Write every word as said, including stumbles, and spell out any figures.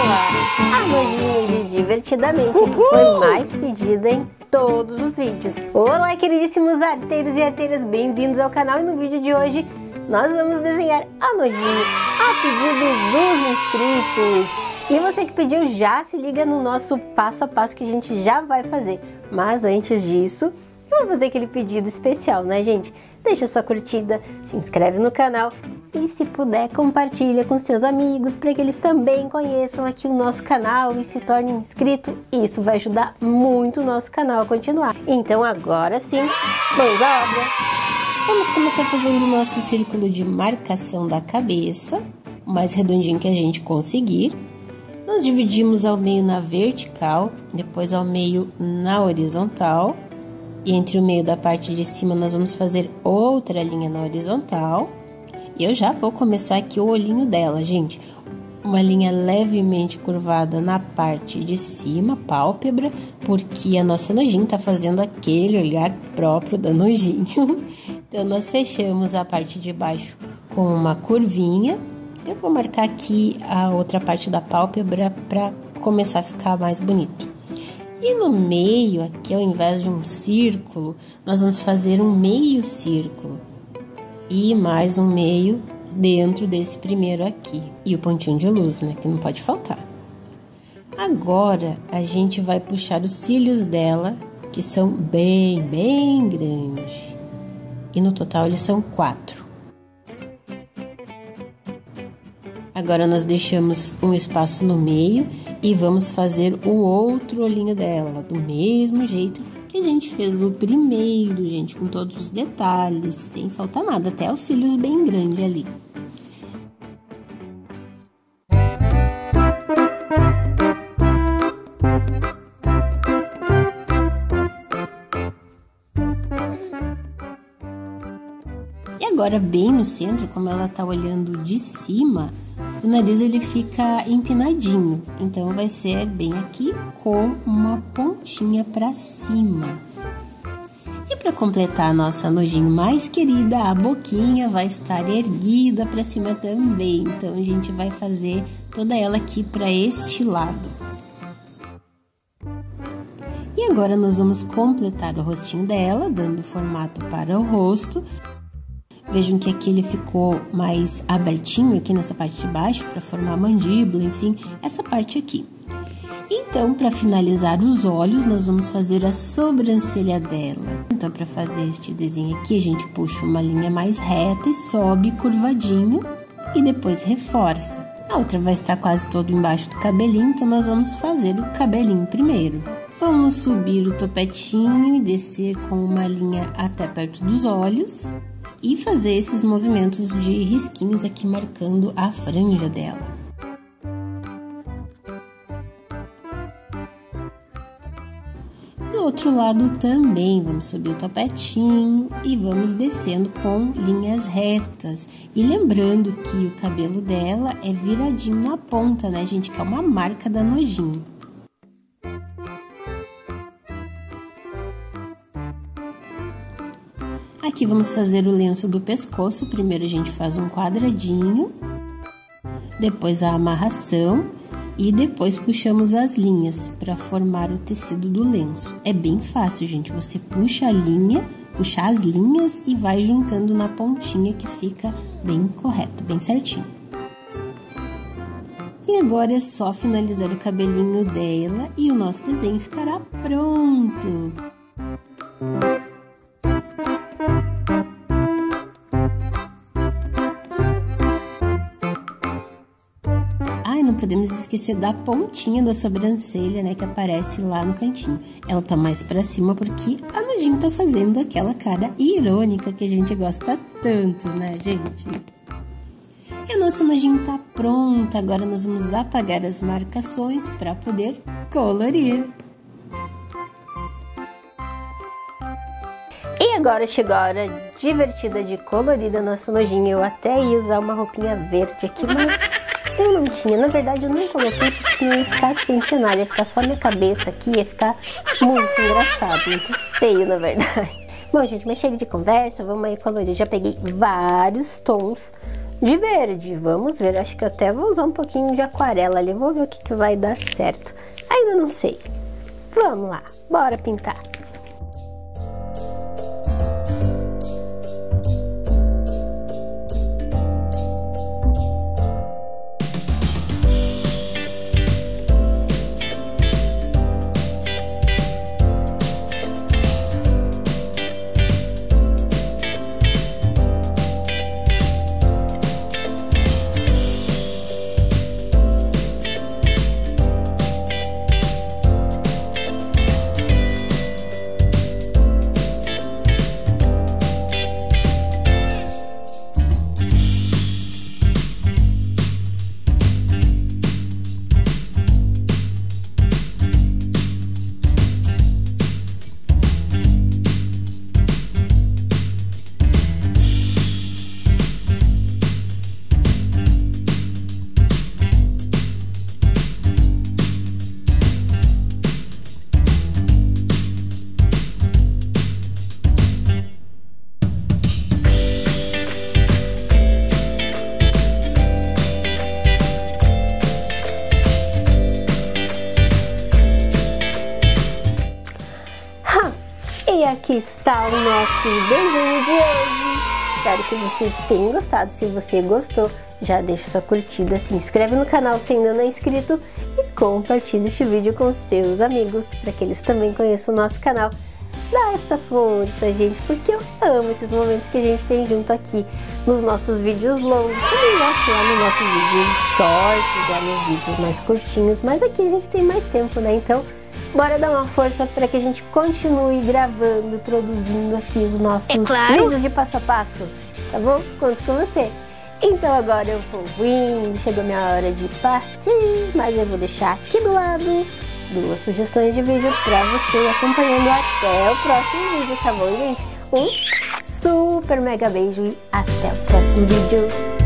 ela, a nojinho de Divertidamente, que foi mais pedida em todos os vídeos. Olá, queridíssimos arteiros e arteiras, bem-vindos ao canal. E no vídeo de hoje nós vamos desenhar a nojinho a pedido dos inscritos. E você que pediu, já se liga no nosso passo a passo que a gente já vai fazer. Mas antes disso, eu vou fazer aquele pedido especial, né, gente? Deixa sua curtida, se inscreve no canal e, se puder, compartilha com seus amigos para que eles também conheçam aqui o nosso canal e se tornem inscritos. Isso vai ajudar muito o nosso canal a continuar. Então agora sim, vamos à obra! Vamos começar fazendo o nosso círculo de marcação da cabeça, o mais redondinho que a gente conseguir. Nós dividimos ao meio na vertical, depois ao meio na horizontal. E entre o meio da parte de cima nós vamos fazer outra linha na horizontal. E eu já vou começar aqui o olhinho dela, gente. Uma linha levemente curvada na parte de cima, pálpebra, porque a nossa nojinho tá fazendo aquele olhar próprio da nojinho. Então nós fechamos a parte de baixo com uma curvinha. Eu vou marcar aqui a outra parte da pálpebra para começar a ficar mais bonito. E no meio, aqui ao invés de um círculo, nós vamos fazer um meio círculo. E mais um meio dentro desse primeiro aqui. E o pontinho de luz, né? Que não pode faltar. Agora, a gente vai puxar os cílios dela, que são bem, bem grandes. E no total eles são quatro. Agora nós deixamos um espaço no meio e vamos fazer o outro olhinho dela, do mesmo jeito que a gente fez o primeiro, gente, com todos os detalhes, sem faltar nada, até os cílios bem grandes ali. E agora, bem no centro, como ela tá olhando de cima, o nariz ele fica empinadinho, então vai ser bem aqui com uma pontinha para cima. E para completar a nossa nojinho mais querida, a boquinha vai estar erguida para cima também. Então a gente vai fazer toda ela aqui para este lado. E agora nós vamos completar o rostinho dela, dando formato para o rosto. Vejam que aqui ele ficou mais abertinho aqui nessa parte de baixo para formar a mandíbula, enfim, essa parte aqui. Então, para finalizar os olhos, nós vamos fazer a sobrancelha dela. Então, para fazer este desenho aqui, a gente puxa uma linha mais reta e sobe curvadinho e depois reforça. A outra vai estar quase todo embaixo do cabelinho, então nós vamos fazer o cabelinho primeiro. Vamos subir o topetinho e descer com uma linha até perto dos olhos. E fazer esses movimentos de risquinhos aqui marcando a franja dela. Do outro lado também vamos subir o topetinho e vamos descendo com linhas retas. E lembrando que o cabelo dela é viradinho na ponta, né, gente? Que é uma marca da nojinho. Aqui vamos fazer o lenço do pescoço. Primeiro a gente faz um quadradinho, depois a amarração e depois puxamos as linhas para formar o tecido do lenço. É bem fácil, gente. Você puxa a linha, puxa as linhas e vai juntando na pontinha que fica bem correto, bem certinho. E agora é só finalizar o cabelinho dela e o nosso desenho ficará pronto. Não podemos esquecer da pontinha da sobrancelha, né, que aparece lá no cantinho. Ela tá mais pra cima porque a nojinho tá fazendo aquela cara irônica que a gente gosta tanto, né, gente? E a nossa nojinho tá pronta. Agora nós vamos apagar as marcações para poder colorir. E agora chegou a hora divertida de colorir a nossa nojinho. Eu até ia usar uma roupinha verde aqui, mas eu não tinha, na verdade eu nem coloquei porque senão ia ficar sem cenário, ia ficar só minha cabeça aqui, ia ficar muito engraçado, muito feio na verdade. Bom, gente, mas chega de conversa, vamos aí colorir. Eu já peguei vários tons de verde. Vamos ver, acho que eu até vou usar um pouquinho de aquarela ali, vou ver o que, que vai dar certo. Ainda não sei. Vamos lá, bora pintar. E aqui está o nosso desenho de hoje. Espero que vocês tenham gostado. Se você gostou, já deixa sua curtida, se inscreve no canal se ainda não é inscrito e compartilha este vídeo com seus amigos para que eles também conheçam o nosso canal. Dá esta força, gente, porque eu amo esses momentos que a gente tem junto aqui nos nossos vídeos longos. Também gosto lá no nosso vídeo shorts, lá nos vídeos mais curtinhos, mas aqui a gente tem mais tempo, né? Então, bora dar uma força para que a gente continue gravando e produzindo aqui os nossos é claro. vídeos de passo a passo, tá bom? Conto com você. Então agora eu vou indo, chegou a minha hora de partir, mas eu vou deixar aqui do lado duas sugestões de vídeo para você ir acompanhando até o próximo vídeo, tá bom, gente? Um super mega beijo e até o próximo vídeo.